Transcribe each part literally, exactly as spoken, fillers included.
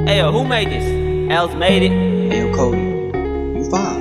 Hey yo, who made this? Else made it. Hey yo, Cody, you fine.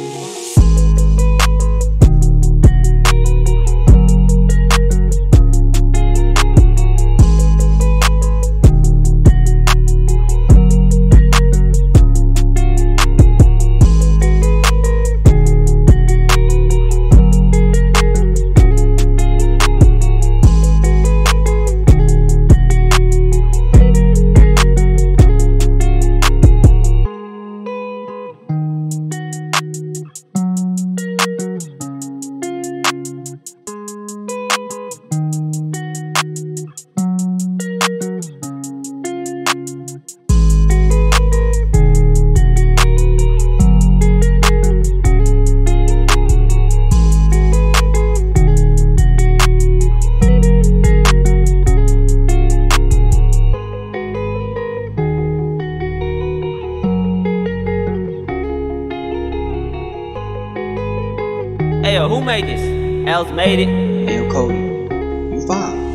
Hey yo, who made this? Else made it. Hey yo, Cody, you fine.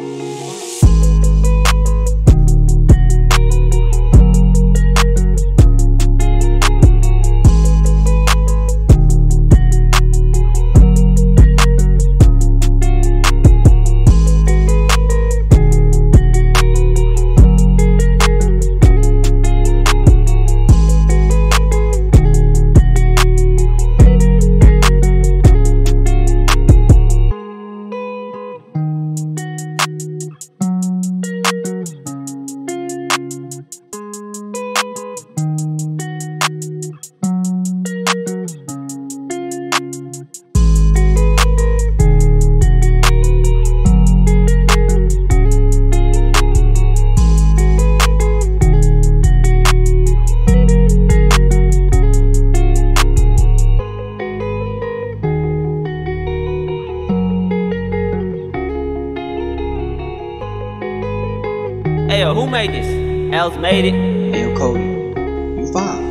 Hey yo, who made this? Else made it. Hey yo, Cody, you fine.